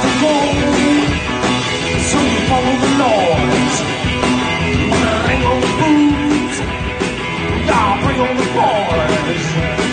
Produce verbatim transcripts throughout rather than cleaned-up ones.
to go. So we follow the noise. Bring on the booze. Y'all bring on the boys.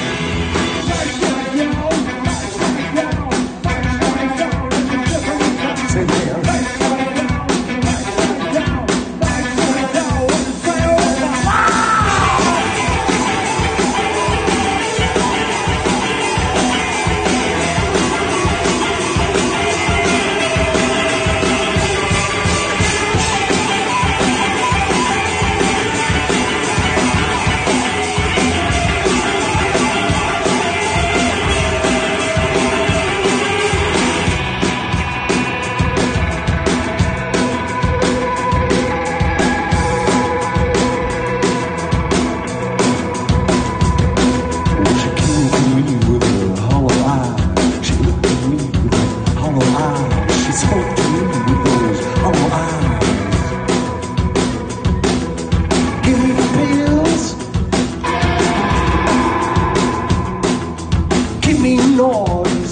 Noise,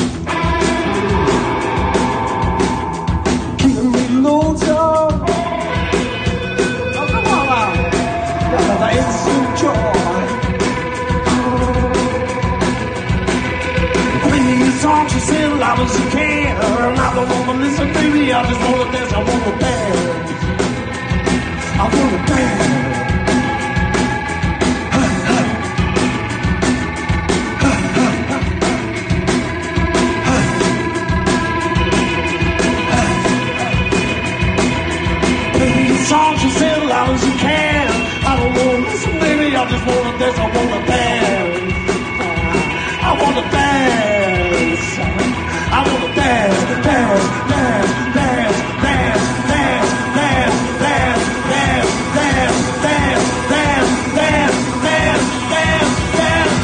giving me loads of the instant joy. Play me a song, she said, loud as you can. I don't wanna listen, baby, I just wanna dance, I wanna dance, I wanna dance. Songs you sing loud as you can. I don't wanna listen, baby, I just wanna dance, I wanna dance. I wanna dance. I wanna dance, dance, dance, dance, dance, dance, dance, dance, dance, dance, dance, dance, dance, dance, dance, dance,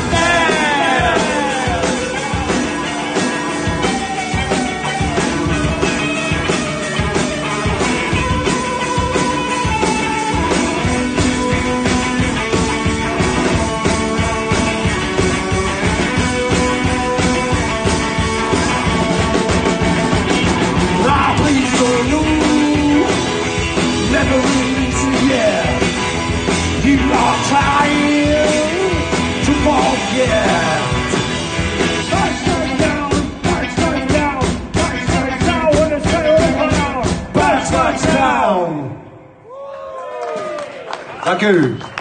you are trying to forget. First touchdown, first touchdown, first touchdown, when it's down, first touchdown. Thank you.